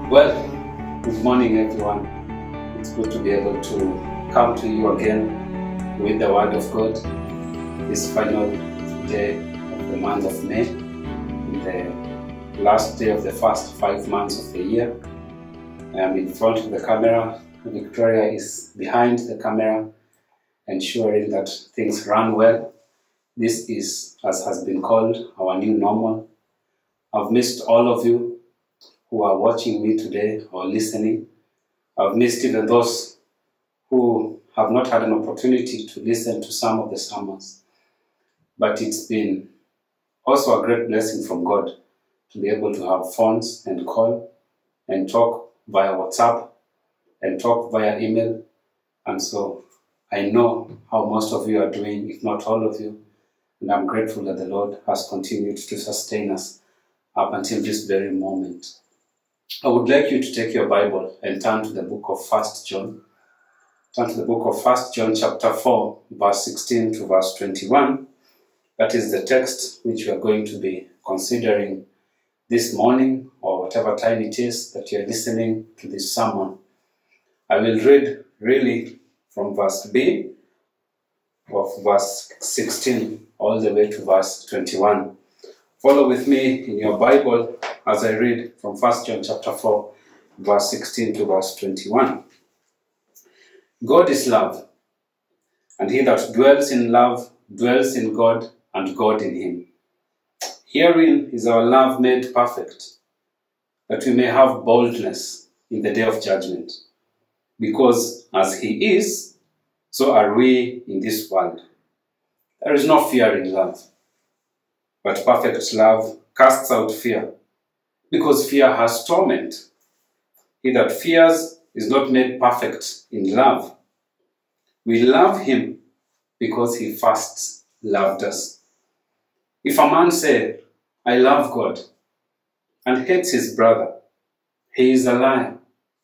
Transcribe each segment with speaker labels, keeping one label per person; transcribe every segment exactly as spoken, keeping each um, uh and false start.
Speaker 1: Well, good morning everyone. It's good to be able to come to you again with the Word of God this final day of the month of May, the last day of the first five months of the year. I am in front of the camera. Victoria is behind the camera, ensuring that things run well. This is, as has been called, our new normal. I've missed all of you who are watching me today or listening. I've missed even those who have not had an opportunity to listen to some of the sermons. But it's been also a great blessing from God to be able to have phones and call and talk via WhatsApp and talk via email. And so I know how most of you are doing, if not all of you. And I'm grateful that the Lord has continued to sustain us up until this very moment. I would like you to take your Bible and turn to the book of First John. Turn to the book of First John chapter four, verse sixteen to verse twenty-one. That is the text which we are going to be considering this morning, or whatever time it is that you are listening to this sermon. I will read really from verse B of verse sixteen all the way to verse twenty-one. Follow with me in your Bible as I read from First John chapter four, verse sixteen to verse twenty-one. God is love, and he that dwells in love dwells in God, and God in him. Herein is our love made perfect, that we may have boldness in the day of judgment. Because as he is, so are we in this world. There is no fear in love, but perfect love casts out fear, because fear has torment. He that fears is not made perfect in love. We love him because he first loved us. If a man say, I love God, and hates his brother, he is a liar.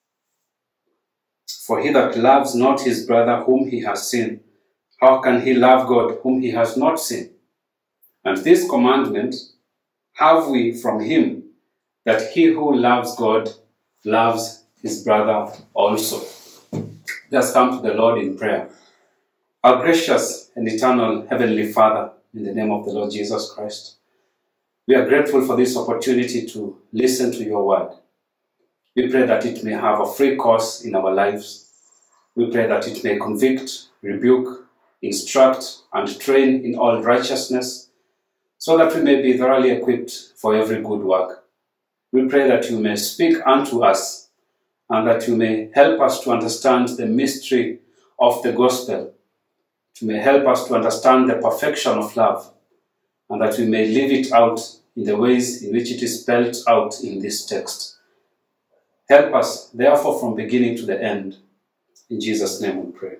Speaker 1: For he that loves not his brother whom he has seen, how can he love God whom he has not seen? And this commandment have we from him, that he who loves God loves his brother also. Let us come to the Lord in prayer. Our gracious and eternal Heavenly Father, in the name of the Lord Jesus Christ, we are grateful for this opportunity to listen to your word. We pray that it may have a free course in our lives. We pray that it may convict, rebuke, instruct, and train in all righteousness, so that we may be thoroughly equipped for every good work. We pray that you may speak unto us, and that you may help us to understand the mystery of the gospel. You may help us to understand the perfection of love, and that we may live it out in the ways in which it is spelled out in this text. Help us, therefore, from beginning to the end. In Jesus' name we pray.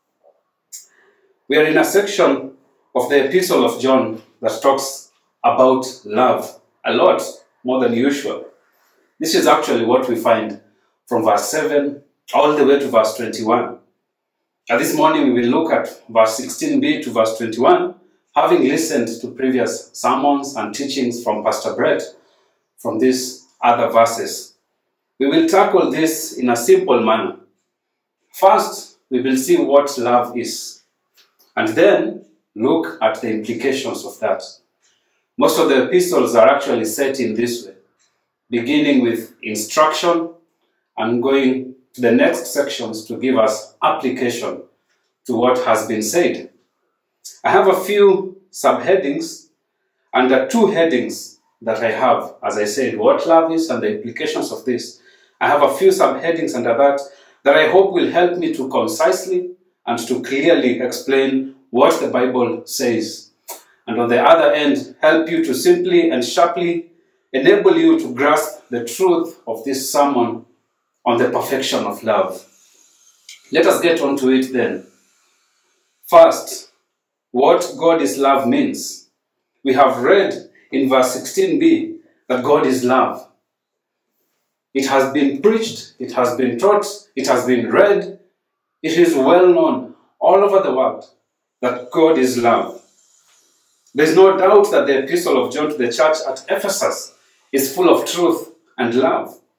Speaker 1: We are in a section of the Epistle of John that talks about love a lot more than usual. This is actually what we find from verse seven all the way to verse twenty-one. And this morning we will look at verse sixteen b to verse twenty-one, having listened to previous sermons and teachings from Pastor Brett from these other verses. We will tackle this in a simple manner. First, we will see what love is, and then look at the implications of that. Most of the epistles are actually set in this way, beginning with instruction and going to the next sections to give us application to what has been said. I have a few subheadings and the two headings that I have, as I said, what love is and the implications of this. I have a few subheadings under that that I hope will help me to concisely and to clearly explain what the Bible says. And on the other end, help you to simply and sharply enable you to grasp the truth of this sermon on the perfection of love. Let us get on to it then. First, what God is love means. We have read in verse sixteen b that God is love. It has been preached, it has been taught, it has been read. It is well known all over the world that God is love. There's no doubt that the epistle of John to the church at Ephesus is full of truth and love.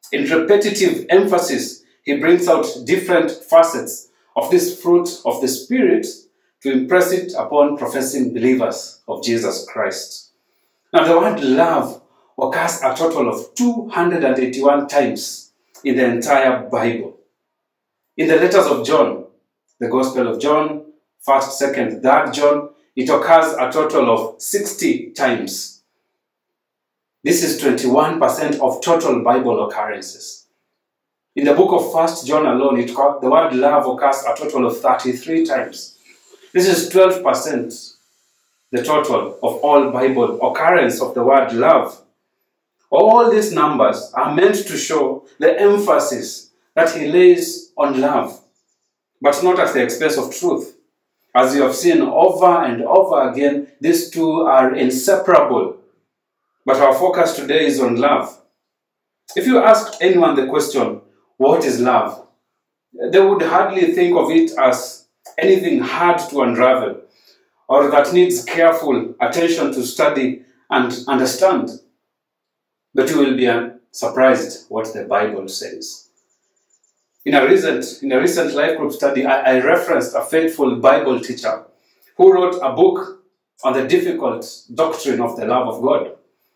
Speaker 1: In repetitive emphasis, he brings out different facets of this fruit of the Spirit to impress it upon professing believers of Jesus Christ. Now, the word love occurs a total of two hundred eighty-one times in the entire Bible. In the letters of John, the Gospel of John, first, second, third John, it occurs a total of sixty times. This is twenty-one percent of total Bible occurrences. In the book of First John alone, it, the word love occurs a total of thirty-three times. This is twelve percent, the total of all Bible occurrence of the word love. All these numbers are meant to show the emphasis that he lays on love, but not at the expense of truth. As you have seen over and over again, these two are inseparable. But our focus today is on love. If you ask anyone the question, what is love? They would hardly think of it as anything hard to unravel or that needs careful attention to study and understand. But you will be surprised what the Bible says. In a recent, in a recent life group study, I, I referenced a faithful Bible teacher who wrote a book on the difficult doctrine of the love of God.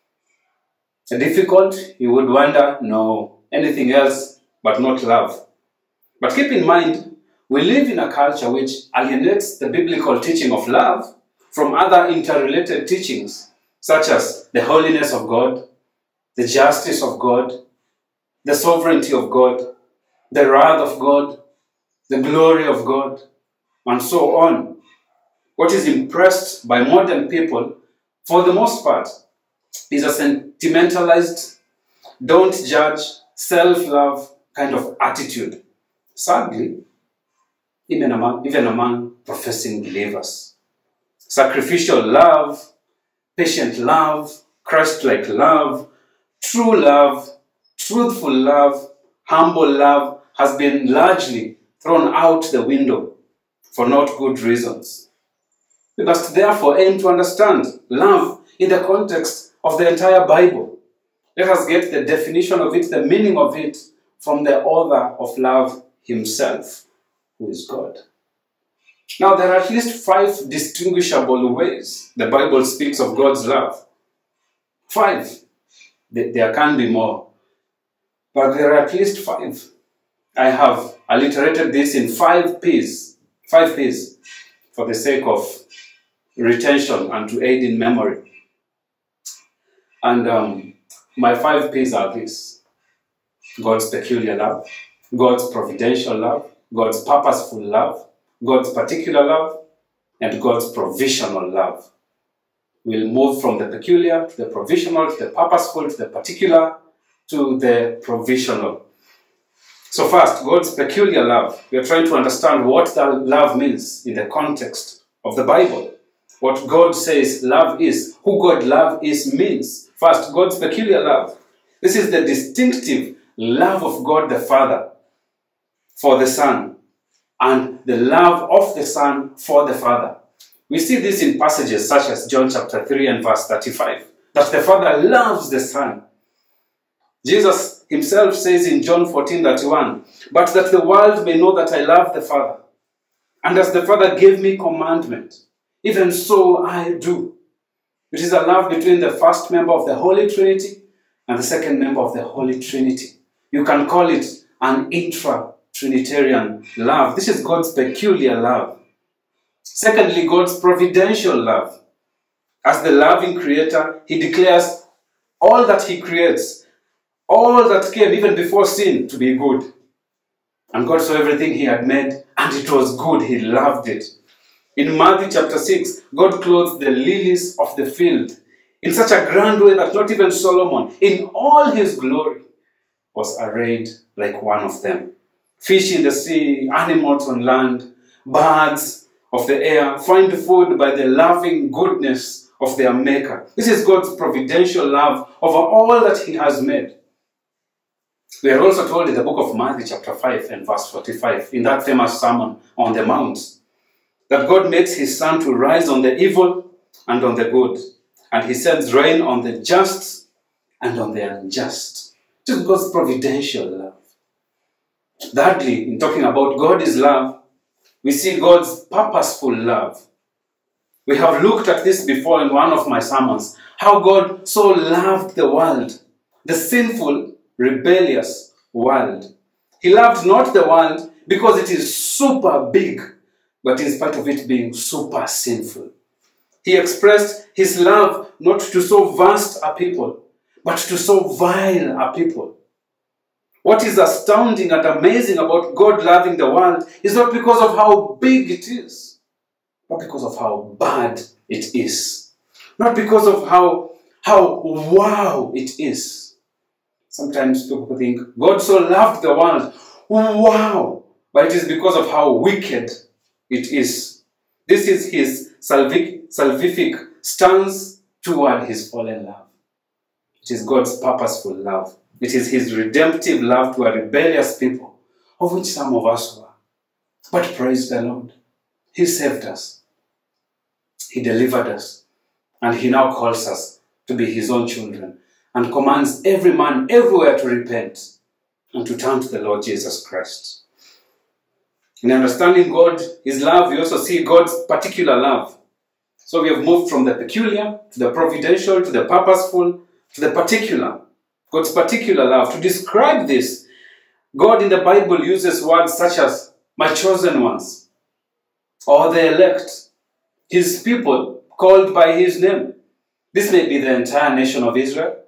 Speaker 1: Difficult, you would wonder, no, anything else but not love. But keep in mind, we live in a culture which alienates the biblical teaching of love from other interrelated teachings, such as the holiness of God, the justice of God, the sovereignty of God, the wrath of God, the glory of God, and so on. What is impressed by modern people, for the most part, is a sentimentalized, don't judge, self-love kind of attitude. Sadly, even among, even among professing believers. Sacrificial love, patient love, Christ-like love, true love, truthful love, humble love has been largely thrown out the window for not good reasons. We must therefore aim to understand love in the context of the entire Bible. Let us get the definition of it, the meaning of it, from the author of love himself, who is God. Now, there are at least five distinguishable ways the Bible speaks of God's love. Five. There can be more, but there are at least five. I have alliterated this in five P's, five P's, for the sake of retention and to aid in memory. And um, my five P's are these: God's peculiar love, God's providential love, God's purposeful love, God's particular love, and God's provisional love. We'll move from the peculiar to the provisional, to the purposeful, to the particular, to the provisional. So first, God's peculiar love. We are trying to understand what that love means in the context of the Bible. What God says love is, who God love is means. First, God's peculiar love. This is the distinctive love of God the Father for the Son, and the love of the Son for the Father. We see this in passages such as John chapter three and verse thirty-five, that the Father loves the Son. Jesus himself says in John fourteen thirty-one, but that the world may know that I love the Father, and as the Father gave me commandment, even so I do. It is a love between the first member of the Holy Trinity and the second member of the Holy Trinity. You can call it an intra-Trinitarian love. This is God's peculiar love. Secondly, God's providential love. As the loving creator, he declares all that he creates, all that came even before sin, to be good. And God saw everything he had made, and it was good. He loved it. In Matthew chapter six, God clothed the lilies of the field in such a grand way that not even Solomon, in all his glory, was arrayed like one of them. Fish in the sea, animals on land, birds of the air find food by the loving goodness of their Maker. This is God's providential love over all that he has made. We are also told in the book of Matthew chapter five and verse forty-five, in that famous Sermon on the Mount, that God makes his sun to rise on the evil and on the good, and he sends rain on the just and on the unjust. It is God's providential love. Thirdly, in talking about God is love, we see God's purposeful love. We have looked at this before in one of my sermons, how God so loved the world, the sinful, rebellious world. He loved not the world because it is super big, but in spite of it being super sinful. He expressed his love not to so vast a people, but to so vile a people. What is astounding and amazing about God loving the world is not because of how big it is, but because of how bad it is. Not because of how, how wow it is. Sometimes people think, God so loved the world, wow, but it is because of how wicked it is. This is his salvific, salvific stance toward his fallen love. It is God's purposeful love. It is his redemptive love to a rebellious people, of which some of us were. But praise the Lord, he saved us. He delivered us. And he now calls us to be his own children and commands every man everywhere to repent and to turn to the Lord Jesus Christ. In understanding God, his love, we also see God's particular love. So we have moved from the peculiar to the providential to the purposeful to the particular. God's particular love. To describe this, God in the Bible uses words such as my chosen ones or the elect, his people called by his name. This may be the entire nation of Israel.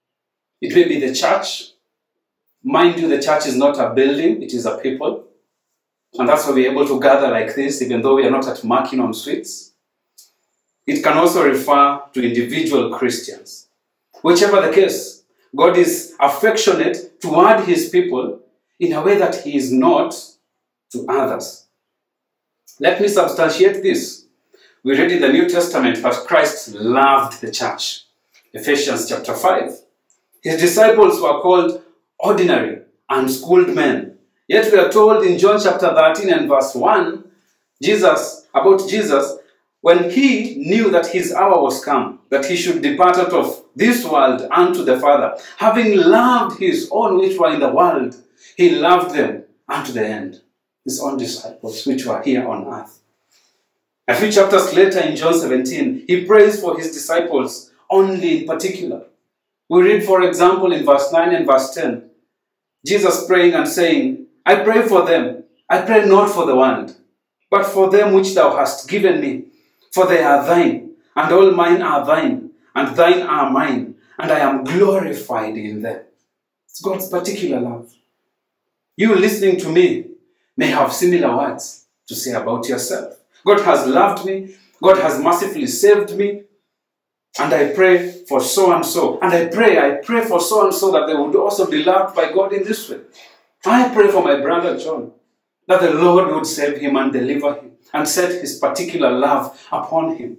Speaker 1: It may be the church. Mind you, the church is not a building, it is a people. And that's why we're able to gather like this, even though we are not at marking on streets. It can also refer to individual Christians. Whichever the case, God is affectionate toward his people in a way that he is not to others. Let me substantiate this. We read in the New Testament that Christ loved the church. Ephesians chapter five. His disciples were called ordinary, unschooled men. Yet we are told in John chapter thirteen and verse one, Jesus, about Jesus, when he knew that his hour was come, that he should depart out of this world unto the Father, having loved his own which were in the world, he loved them unto the end. His own disciples which were here on earth. A few chapters later in John seventeen, he prays for his disciples only in particular. We read, for example, in verse nine and verse ten, Jesus praying and saying, I pray for them, I pray not for the world, but for them which thou hast given me, for they are thine, and all mine are thine, and thine are mine, and I am glorified in them. It's God's particular love. You listening to me may have similar words to say about yourself. God has loved me, God has mercifully saved me, and I pray for so and so. And I pray, I pray for so and so that they would also be loved by God in this way. I pray for my brother John, that the Lord would save him and deliver him, and set his particular love upon him.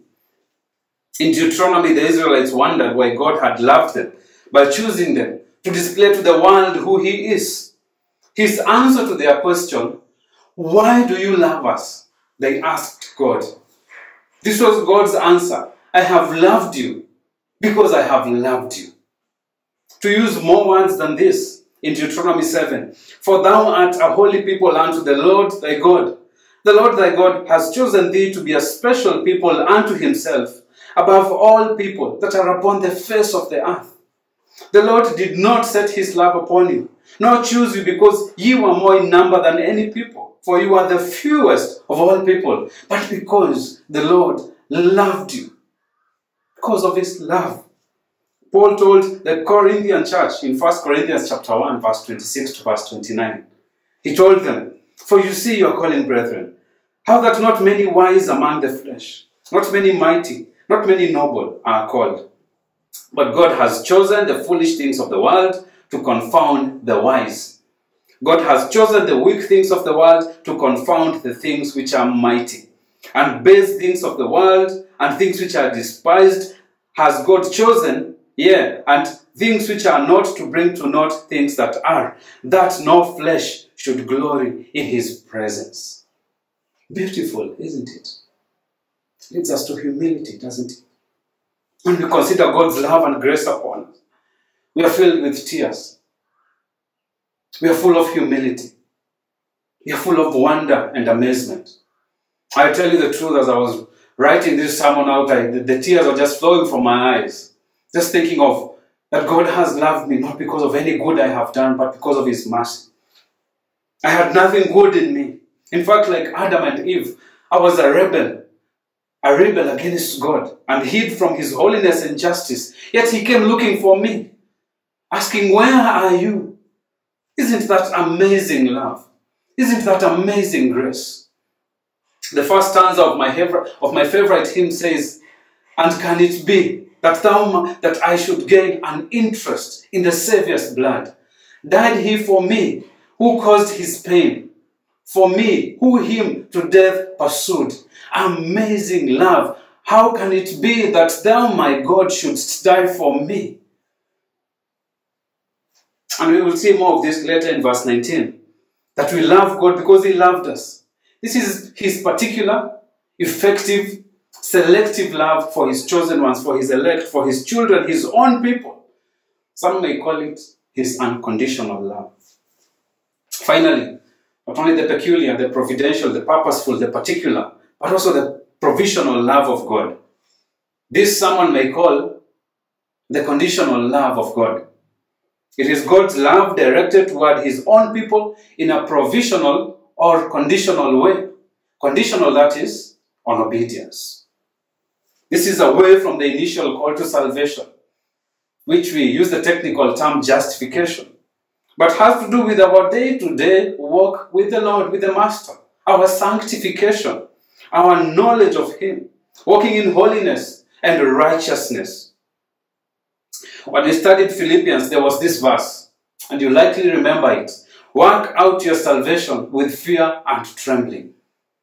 Speaker 1: In Deuteronomy, the Israelites wondered why God had loved them by choosing them to display to the world who he is. His answer to their question, why do you love us? They asked God. This was God's answer. I have loved you because I have loved you. To use more words than this, in Deuteronomy seven, for thou art a holy people unto the Lord thy God. The Lord thy God has chosen thee to be a special people unto himself, above all people that are upon the face of the earth. The Lord did not set his love upon you, nor choose you because ye were more in number than any people, for you are the fewest of all people, but because the Lord loved you, because of his love. Paul told the Corinthian church in First Corinthians chapter one, verse twenty-six to verse twenty-nine. He told them, for you see your calling, brethren, how that not many wise among the flesh, not many mighty, not many noble are called. But God has chosen the foolish things of the world to confound the wise. God has chosen the weak things of the world to confound the things which are mighty. And base things of the world and things which are despised has God chosen, yea, and things which are not, to bring to naught things that are, that no flesh should glory in his presence. Beautiful, isn't it? It leads us to humility, doesn't it? When we consider God's love and grace upon us, we are filled with tears. We are full of humility. We are full of wonder and amazement. I tell you the truth, as I was writing this sermon out, I, the, the tears are just flowing from my eyes. Just thinking of that God has loved me, not because of any good I have done, but because of His mercy. I had nothing good in me. In fact, like Adam and Eve, I was a rebel. A rebel against God and hid from His holiness and justice. Yet He came looking for me, asking, where are you? Isn't that amazing love? Isn't that amazing grace? The first stanza of my, of my favorite hymn says, and can it be that, thou, that I should gain an interest in the Saviour's blood? Died He for me, who caused His pain? For me, who Him to death pursued? Amazing love, how can it be that thou, my God, shouldst die for me? And we will see more of this later in verse nineteen. That we love God because He loved us. This is His particular, effective, selective love for His chosen ones, for His elect, for His children, His own people. Some may call it His unconditional love. Finally, not only the peculiar, the providential, the purposeful, the particular, but also the provisional love of God. This someone may call the conditional love of God. It is God's love directed toward His own people in a provisional or conditional way. Conditional, that is, on obedience. This is away from the initial call to salvation, which we use the technical term justification, but has to do with our day-to-day walk with the Lord, with the Master, our sanctification, our knowledge of Him, walking in holiness and righteousness. When we studied Philippians, there was this verse, and you likely remember it. Work out your salvation with fear and trembling.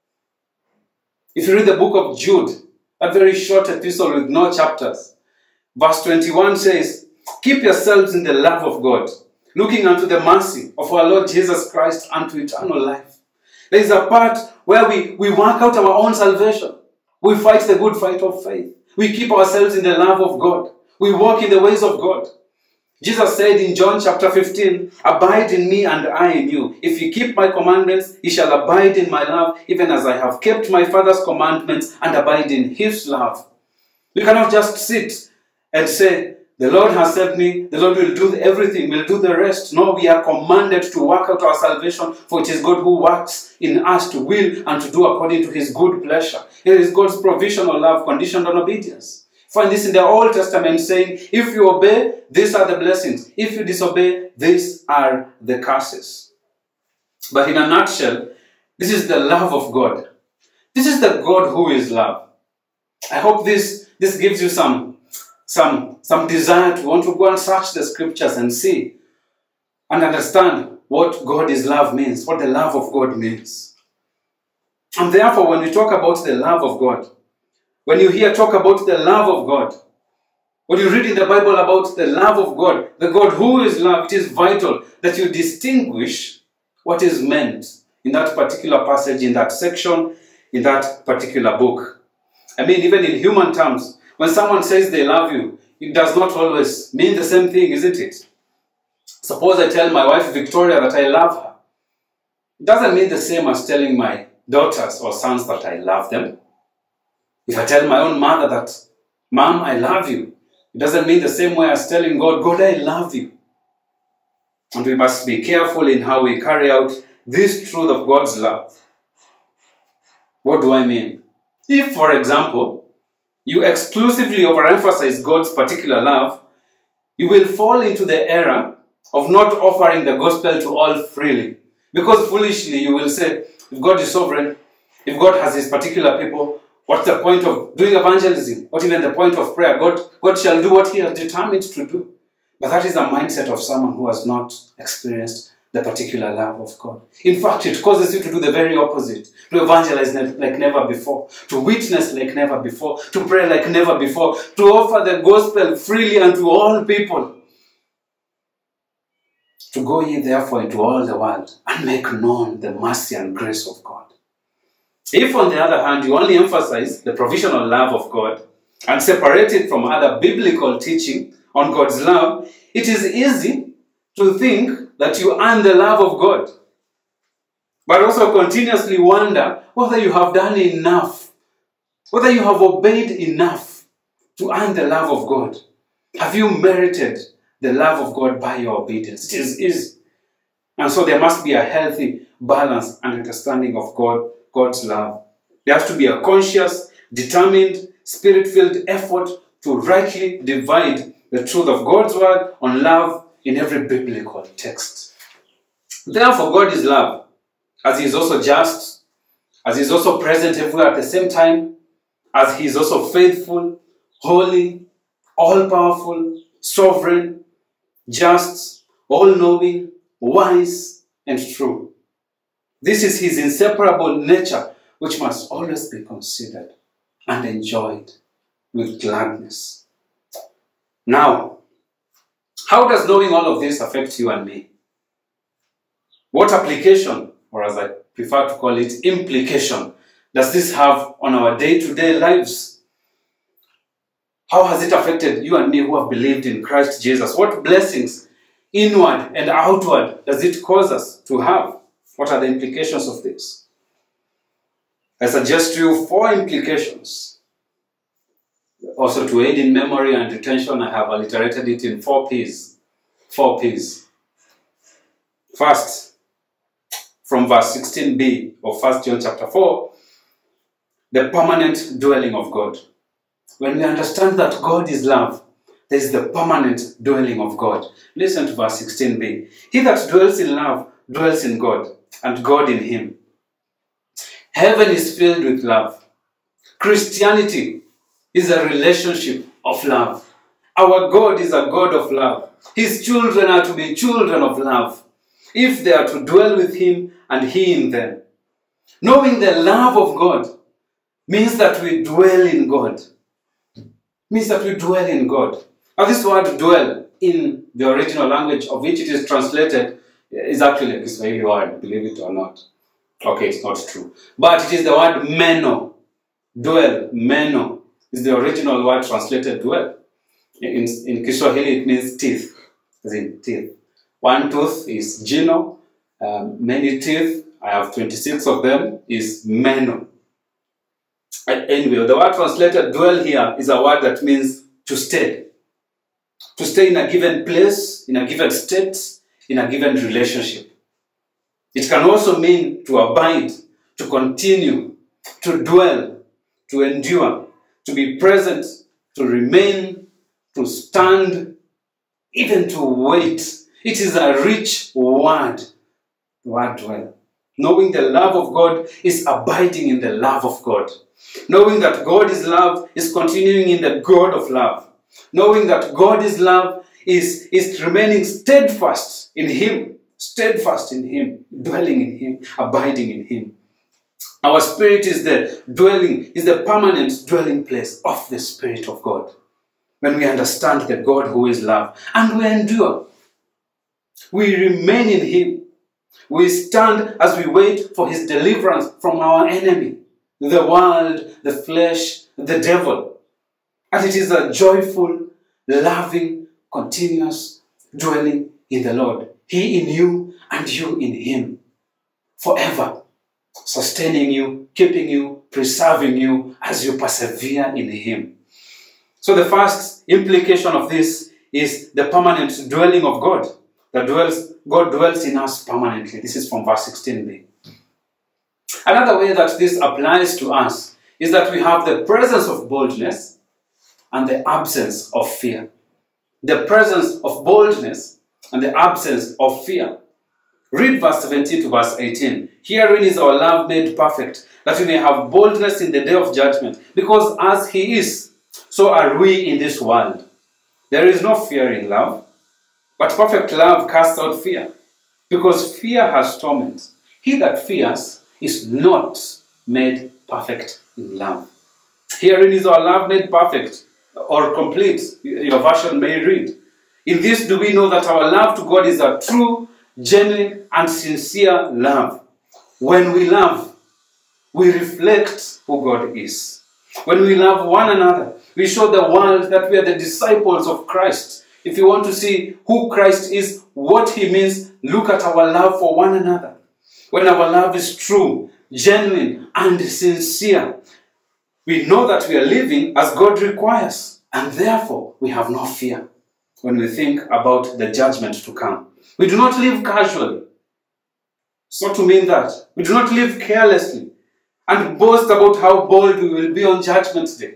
Speaker 1: If you read the book of Jude, a very short epistle with no chapters, verse twenty-one says, keep yourselves in the love of God, looking unto the mercy of our Lord Jesus Christ unto eternal life. There is a part where we, we work out our own salvation. We fight the good fight of faith. We keep ourselves in the love of God. We walk in the ways of God. Jesus said in John chapter fifteen, abide in me and I in you. If you keep my commandments, you shall abide in my love, even as I have kept my Father's commandments and abide in His love. We cannot just sit and say, the Lord has saved me, the Lord will do everything, will do the rest. No, we are commanded to work out our salvation, for it is God who works in us to will and to do according to His good pleasure. It is God's provisional love conditioned on obedience. Find this in the Old Testament saying, if you obey, these are the blessings. If you disobey, these are the curses. But in a nutshell, this is the love of God. This is the God who is love. I hope this, this gives you some, some, some desire to want to go and search the scriptures and see and understand what God is love means, what the love of God means. And therefore, when we talk about the love of God, when you hear talk about the love of God, when you read in the Bible about the love of God, the God who is love, it is vital that you distinguish what is meant in that particular passage, in that section, in that particular book. I mean, even in human terms, when someone says they love you, it does not always mean the same thing, isn't it? Suppose I tell my wife Victoria that I love her. It doesn't mean the same as telling my daughters or sons that I love them. If I tell my own mother that, Mom, I love you, it doesn't mean the same way as telling God, God, I love you. And we must be careful in how we carry out this truth of God's love. What do I mean? If, for example, you exclusively overemphasize God's particular love, you will fall into the error of not offering the gospel to all freely. Because foolishly you will say, if God is sovereign, if God has His particular people, what's the point of doing evangelism? What even the point of prayer? God, God shall do what He has determined to do. But that is the mindset of someone who has not experienced the particular love of God. In fact, it causes you to do the very opposite. To evangelize like never before. To witness like never before. To pray like never before. To offer the gospel freely unto all people. To go ye therefore into all the world and make known the mercy and grace of God. If, on the other hand, you only emphasize the provisional love of God and separate it from other biblical teaching on God's love, it is easy to think that you earn the love of God, but also continuously wonder whether you have done enough, whether you have obeyed enough to earn the love of God. Have you merited the love of God by your obedience? It is easy. And so there must be a healthy balance and understanding of God, God's love. There has to be a conscious, determined, spirit-filled effort to rightly divide the truth of God's word on love in every biblical text. Therefore, God is love, as he is also just, as he is also present everywhere at the same time, as he is also faithful, holy, all-powerful, sovereign, just, all-knowing, wise, and true. This is his inseparable nature, which must always be considered and enjoyed with gladness. Now, how does knowing all of this affect you and me? What application, or as I prefer to call it, implication, does this have on our day-to-day lives? How has it affected you and me who have believed in Christ Jesus? What blessings, inward and outward, does it cause us to have? What are the implications of this? I suggest to you four implications. Also, to aid in memory and retention, I have alliterated it in four P's. Four P's. First, from verse sixteen b of First John chapter four, the permanent dwelling of God. When we understand that God is love, there is the permanent dwelling of God. Listen to verse sixteen b. He that dwells in love dwells in God, and God in him. Heaven is filled with love. Christianity is a relationship of love. Our God is a God of love. His children are to be children of love, if they are to dwell with him and he in them. Knowing the love of God means that we dwell in God. Means that we dwell in God. Now this word dwell in the original language of which it is translated is actually a Kiswahili word, believe it or not. Okay, it's not true. But it is the word meno. Dwell, meno, is the original word translated dwell. In, in Kiswahili it means teeth, as in teeth. One tooth is gino, um, many teeth, I have twenty-six of them, is meno. Anyway, the word translated dwell here is a word that means to stay. To stay in a given place, in a given state, in a given relationship. It can also mean to abide, to continue, to dwell, to endure, to be present, to remain, to stand, even to wait. It is a rich word, the word dwell. Knowing the love of God is abiding in the love of God. Knowing that God is love is continuing in the God of love. Knowing that God is love is, is remaining steadfast in him, steadfast in him, dwelling in him, abiding in him. Our spirit is the dwelling, is the permanent dwelling place of the Spirit of God. When we understand the God who is love, and we endure, we remain in him. We stand as we wait for his deliverance from our enemy, the world, the flesh, the devil. And it is a joyful, loving, continuous dwelling in the Lord. He in you and you in him. Forever. Sustaining you, keeping you, preserving you as you persevere in him. So the first implication of this is the permanent dwelling of God. That dwells, God dwells in us permanently. This is from verse sixteen b. Another way that this applies to us is that we have the presence of boldness and the absence of fear. The presence of boldness and the absence of fear. Read verse seventeen to verse eighteen. Herein is our love made perfect, that we may have boldness in the day of judgment. Because as he is, so are we in this world. There is no fear in love, but perfect love casts out fear, because fear has torment. He that fears is not made perfect in love. Herein is our love made perfect, or complete, your version may read. In this do we know that our love to God is a true, genuine, and sincere love. When we love, we reflect who God is. When we love one another, we show the world that we are the disciples of Christ. If you want to see who Christ is, what he means, look at our love for one another, when our love is true, genuine, and sincere, we know that we are living as God requires, and therefore we have no fear when we think about the judgment to come. We do not live casually. It's not to mean that. We do not live carelessly and boast about how bold we will be on Judgment Day.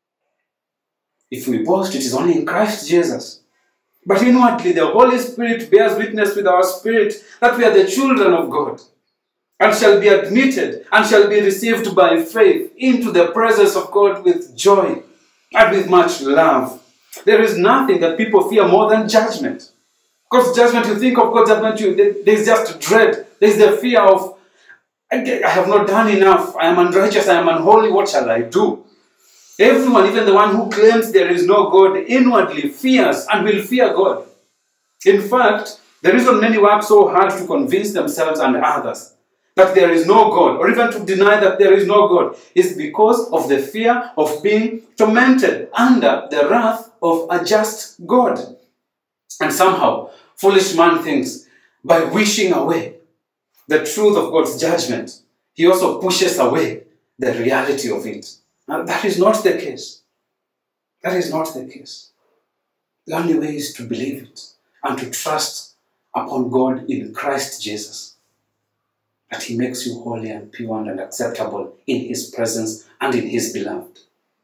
Speaker 1: If we boast, it is only in Christ Jesus. But inwardly, the Holy Spirit bears witness with our spirit that we are the children of God, and shall be admitted and shall be received by faith into the presence of God with joy and with much love. There is nothing that people fear more than judgment. Because judgment, you think of God's judgment, you, there is just dread. There is the fear of, I have not done enough, I am unrighteous, I am unholy, what shall I do? Everyone, even the one who claims there is no God, inwardly fears and will fear God. In fact, the reason many work so hard to convince themselves and others that there is no God, or even to deny that there is no God, is because of the fear of being tormented under the wrath of a just God. And somehow, foolish man thinks, by wishing away the truth of God's judgment, he also pushes away the reality of it. Now, that is not the case. That is not the case. The only way is to believe it and to trust upon God in Christ Jesus, that he makes you holy and pure and acceptable in his presence and in his beloved.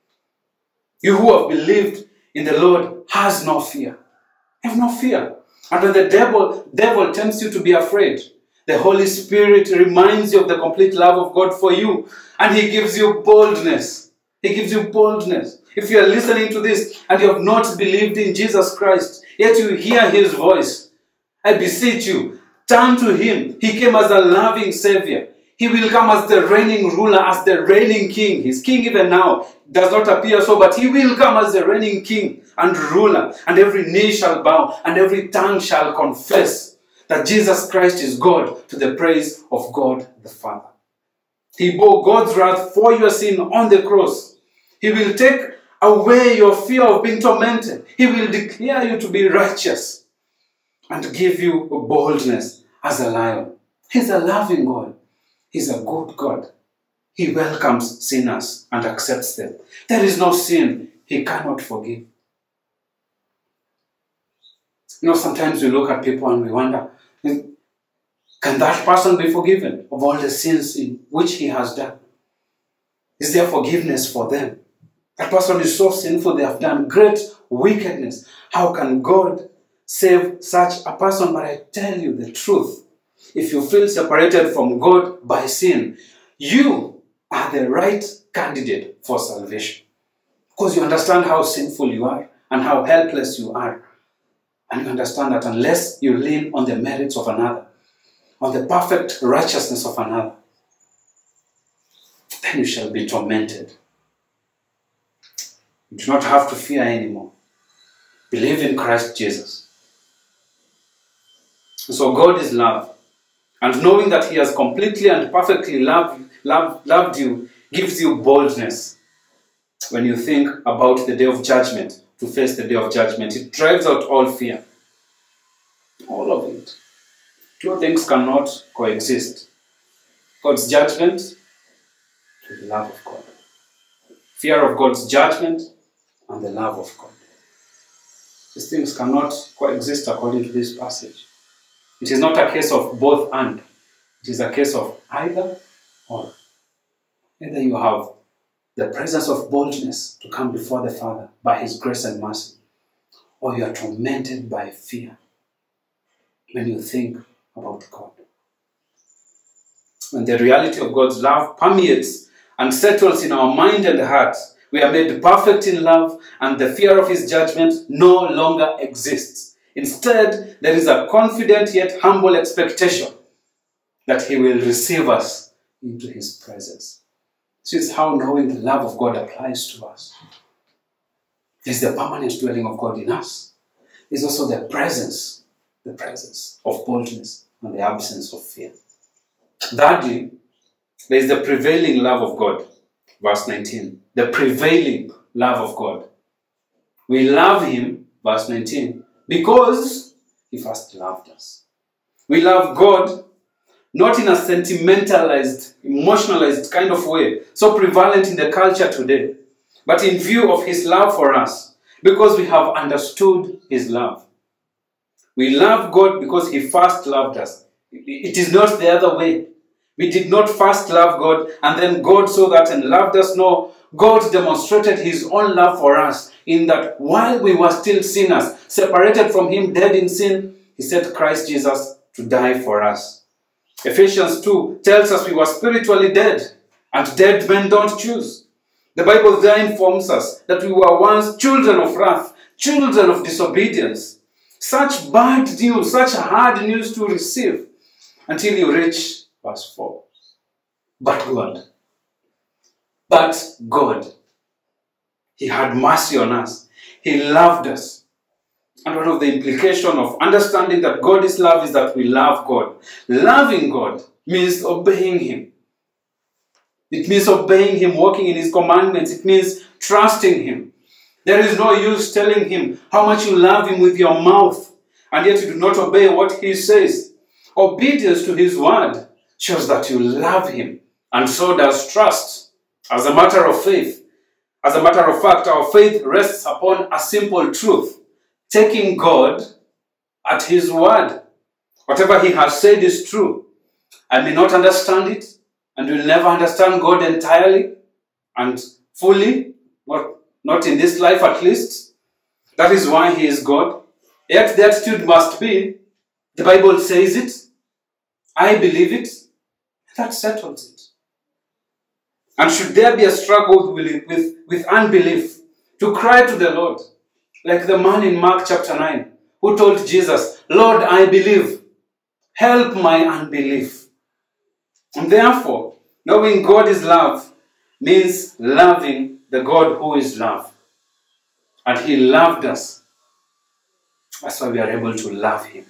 Speaker 1: You who have believed in the Lord has no fear. Have no fear. And when the devil, devil tempts you to be afraid, the Holy Spirit reminds you of the complete love of God for you, and he gives you boldness. He gives you boldness. If you are listening to this and you have not believed in Jesus Christ, yet you hear his voice, I beseech you, turn to him. He came as a loving Savior. He will come as the reigning ruler, as the reigning king. He's king even now. Does not appear so, but he will come as the reigning king and ruler. And every knee shall bow and every tongue shall confess that Jesus Christ is God, to the praise of God the Father. He bore God's wrath for your sin on the cross. He will take away your fear of being tormented. He will declare you to be righteous and give you boldness as a lion. He's a loving God. He's a good God. He welcomes sinners and accepts them. There is no sin he cannot forgive. You know, sometimes we look at people and we wonder, can that person be forgiven of all the sins in which he has done? Is there forgiveness for them? That person is so sinful, they have done great wickedness. How can God save such a person? But I tell you the truth. If you feel separated from God by sin, you are the right candidate for salvation. Because you understand how sinful you are and how helpless you are. And you understand that unless you lean on the merits of another, on the perfect righteousness of another, then you shall be tormented. You do not have to fear anymore. Believe in Christ Jesus. So God is love. And knowing that he has completely and perfectly loved, loved, loved you gives you boldness when you think about the day of judgment, to face the day of judgment. It drives out all fear. All of it. Two things cannot coexist. God's judgment and the love of God. Fear of God's judgment and the love of God. These things cannot coexist according to this passage. It is not a case of both and. It is a case of either or. Either you have the presence of boldness to come before the Father by his grace and mercy, or you are tormented by fear when you think about God. When the reality of God's love permeates and settles in our mind and heart, we are made perfect in love, and the fear of his judgment no longer exists. Instead, there is a confident yet humble expectation that he will receive us into his presence. This is how knowing the love of God applies to us. There's the permanent dwelling of God in us. There's also the presence, the presence of boldness and the absence of fear. Thirdly, there is the prevailing love of God. Verse nineteen. The prevailing love of God. We love him, verse nineteen, because he first loved us. We love God not in a sentimentalized, emotionalized kind of way, so prevalent in the culture today, but in view of his love for us, because we have understood his love. We love God because he first loved us. It is not the other way. We did not first love God and then God saw that and loved us. No, God demonstrated his own love for us in that while we were still sinners, separated from him, dead in sin, he sent Christ Jesus to die for us. Ephesians two tells us we were spiritually dead, and dead men don't choose. The Bible there informs us that we were once children of wrath, children of disobedience. Such bad news, such hard news to receive, until you reach verse four. But God, but God, he had mercy on us. He loved us. And one of the implications of understanding that God is love is that we love God. Loving God means obeying him. It means obeying him, walking in his commandments. It means trusting him. There is no use telling him how much you love him with your mouth, and yet you do not obey what he says. Obedience to his word shows that you love him, and so does trust. As a matter of faith, as a matter of fact, our faith rests upon a simple truth: taking God at his word. Whatever he has said is true. I may not understand it, and will never understand God entirely and fully, not, not in this life at least. That is why he is God. Yet the attitude must be, the Bible says it, I believe it, that settles it. And should there be a struggle with, with, with unbelief, to cry to the Lord, like the man in Mark chapter nine, who told Jesus, Lord, I believe, help my unbelief. And therefore, knowing God is love means loving the God who is love. And he loved us. That's why we are able to love him.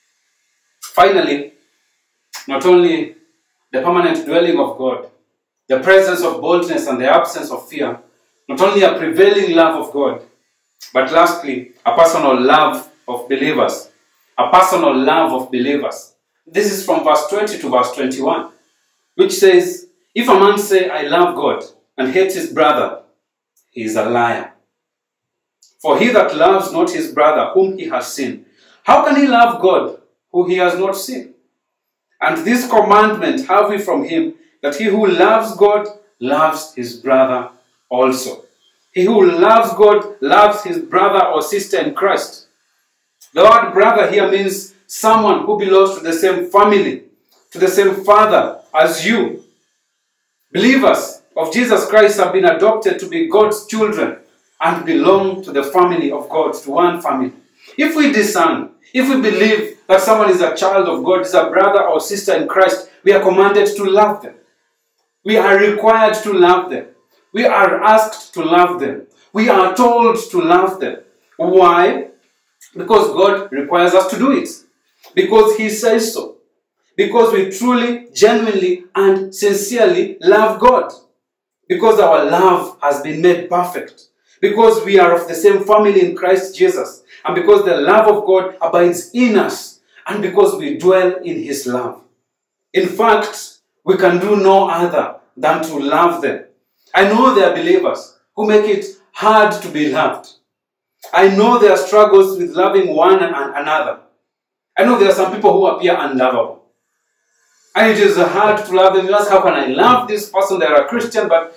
Speaker 1: Finally, not only the permanent dwelling of God, the presence of boldness and the absence of fear, not only a prevailing love of God, but lastly, a personal love of believers. A personal love of believers. This is from verse twenty to verse twenty-one, which says, if a man say, I love God, and hates his brother, he is a liar. For he that loves not his brother whom he has seen, how can he love God who he has not seen? And this commandment have we from him, that he who loves God loves his brother also. He who loves God loves his brother or sister in Christ. The word brother here means someone who belongs to the same family, to the same father as you. Believers of Jesus Christ have been adopted to be God's children and belong to the family of God, to one family. If we discern, if we believe that someone is a child of God, is a brother or sister in Christ, we are commanded to love them. We are required to love them. We are asked to love them. We are told to love them. Why? Because God requires us to do it. Because he says so. Because we truly, genuinely, and sincerely love God. Because our love has been made perfect. Because we are of the same family in Christ Jesus. And because the love of God abides in us. And because we dwell in his love. In fact, we can do no other than to love them. I know there are believers who make it hard to be loved. I know there are struggles with loving one and another. I know there are some people who appear unlovable. And it is hard to love them. You ask, how can I love this person? They are a Christian, but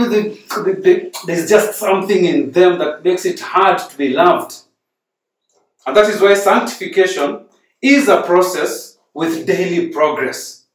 Speaker 1: there's just something in them that makes it hard to be loved. And that is why sanctification is a process with daily progress.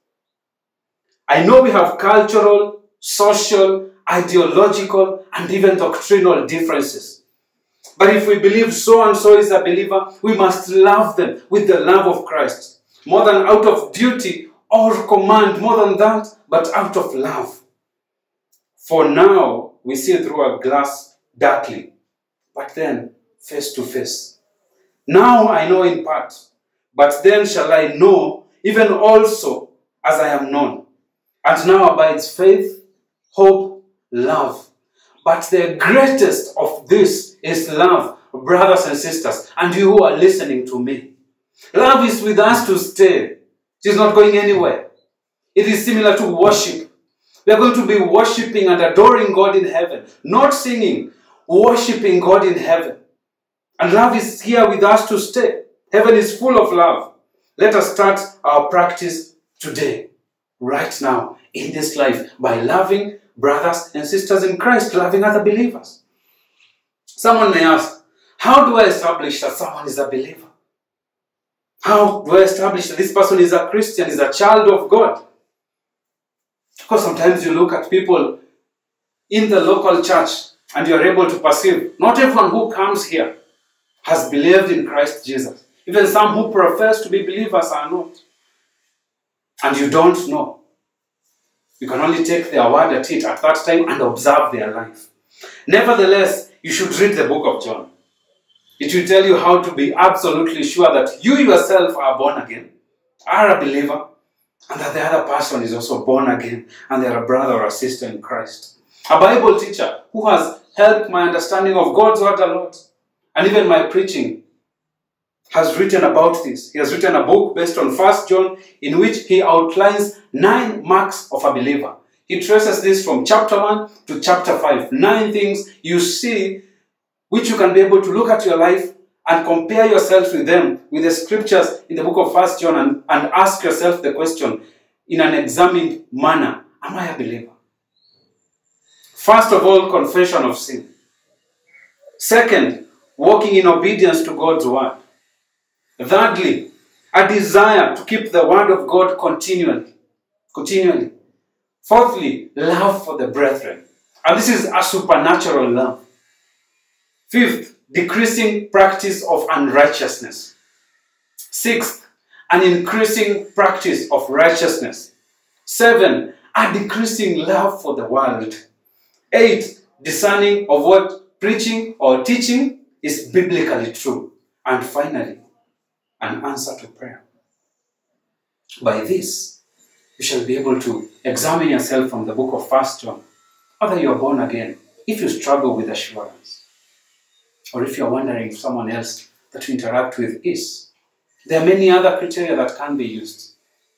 Speaker 1: I know we have cultural, social, ideological, and even doctrinal differences. But if we believe so and so is a believer, we must love them with the love of Christ. More than out of duty or command, more than that, but out of love. For now, we see through a glass darkly, but then face to face. Now I know in part, but then shall I know, even also as I am known. And now abides faith, hope, love. But the greatest of this is love, brothers and sisters, and you who are listening to me. Love is with us to stay. It is not going anywhere. It is similar to worship. We are going to be worshiping and adoring God in heaven, not singing, worshiping God in heaven. And love is here with us to stay. Heaven is full of love. Let us start our practice today, right now, in this life, by loving brothers and sisters in Christ, loving other believers. Someone may ask, how do I establish that someone is a believer? How do I establish that this person is a Christian, is a child of God? Because sometimes you look at people in the local church and you are able to perceive, not everyone who comes here has believed in Christ Jesus. Even some who profess to be believers are not. And you don't know. You can only take their word at it at that time and observe their life. Nevertheless, you should read the book of John. It will tell you how to be absolutely sure that you yourself are born again, are a believer, and that the other person is also born again and they are a brother or a sister in Christ. A Bible teacher who has helped my understanding of God's word a lot, and even my preaching, has written about this. He has written a book based on First John in which he outlines nine marks of a believer. He traces this from chapter one to chapter five. Nine things you see which you can be able to look at your life and compare yourself with them, with the scriptures in the book of First John, and, and ask yourself the question in an examined manner, am I a believer? First of all, confession of sin. Second, walking in obedience to God's word. Thirdly, a desire to keep the word of God continually. continually. Fourthly, love for the brethren. And this is a supernatural love. Fifth, decreasing practice of unrighteousness. Sixth, an increasing practice of righteousness. Seven, a decreasing love for the world. Eight, discerning of what preaching or teaching is biblically true. And finally, an answer to prayer. By this, you shall be able to examine yourself from the book of First John, whether you are born again, if you struggle with assurance, or if you are wondering if someone else that you interact with is. There are many other criteria that can be used.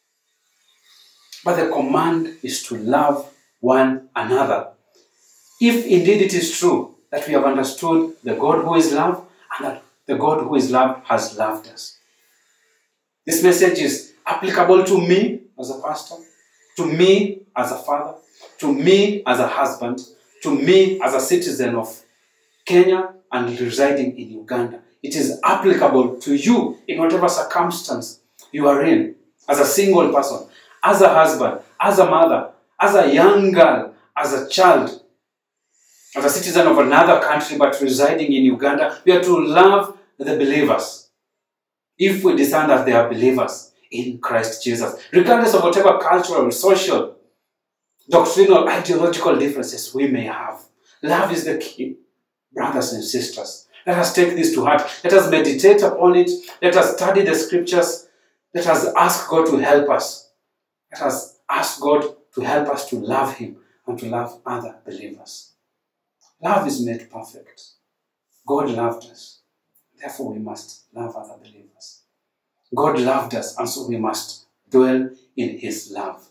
Speaker 1: But the command is to love one another. If indeed it is true that we have understood the God who is love, and that the God who is love has loved us. This message is applicable to me as a pastor, to me as a father, to me as a husband, to me as a citizen of Kenya and residing in Uganda. It is applicable to you in whatever circumstance you are in, as a single person, as a husband, as a mother, as a young girl, as a child, as a citizen of another country but residing in Uganda. We are to love the believers if we discern that they are believers in Christ Jesus, regardless of whatever cultural, social, doctrinal, ideological differences we may have. Love is the key, brothers and sisters. Let us take this to heart. Let us meditate upon it. Let us study the scriptures. Let us ask God to help us. Let us ask God to help us to love Him and to love other believers. Love is made perfect. God loved us. Therefore, we must love other believers. God loved us, and so we must dwell in His love.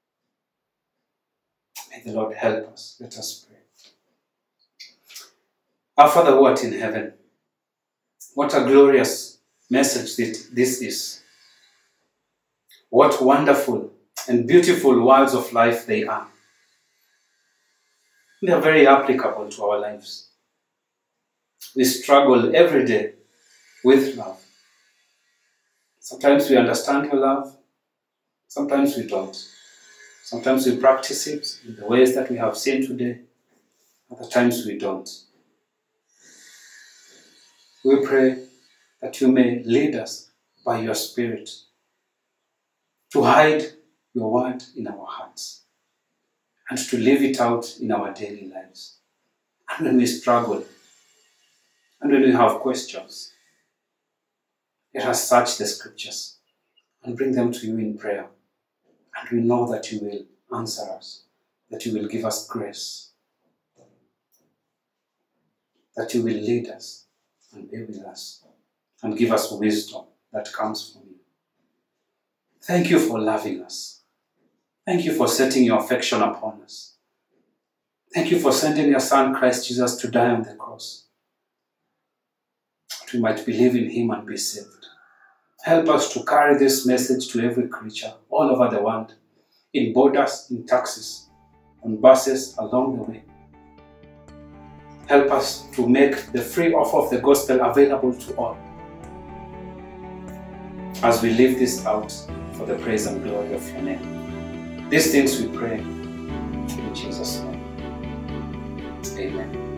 Speaker 1: May the Lord help us. Let us pray. Our Father who art in heaven, what a glorious message this is. What wonderful and beautiful words of life they are. They are very applicable to our lives. We struggle every day with love. Sometimes we understand your love. Sometimes we don't. Sometimes we practice it in the ways that we have seen today. Other times we don't. We pray that you may lead us by your Spirit to hide your word in our hearts and to live it out in our daily lives. And when we struggle and when we have questions, let us search the scriptures and bring them to you in prayer. And we know that you will answer us, that you will give us grace, that you will lead us and be with us and give us wisdom that comes from you. Thank you for loving us. Thank you for setting your affection upon us. Thank you for sending your Son, Christ Jesus, to die on the cross, that we might believe in him and be saved. Help us to carry this message to every creature all over the world, in borders, in taxis, on buses along the way. Help us to make the free offer of the gospel available to all, as we live this out for the praise and glory of your name. These things we pray in Jesus' name. Amen.